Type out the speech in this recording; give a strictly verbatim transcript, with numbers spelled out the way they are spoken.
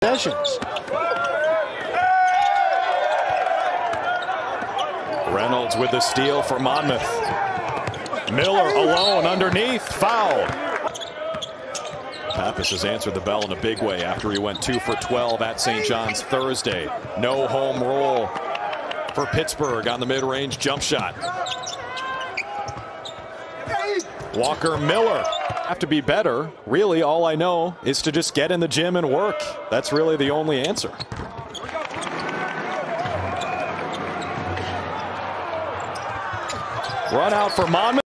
possessions. Reynolds with the steal for Monmouth. Miller alone underneath, foul. Pappas has answered the bell in a big way after he went two for twelve at Saint John's Thursday. No home rule for Pittsburgh on the mid-range jump shot. Walker Miller. Have to be better. Really, all I know is to just get in the gym and work. That's really the only answer. Run out for Monmouth.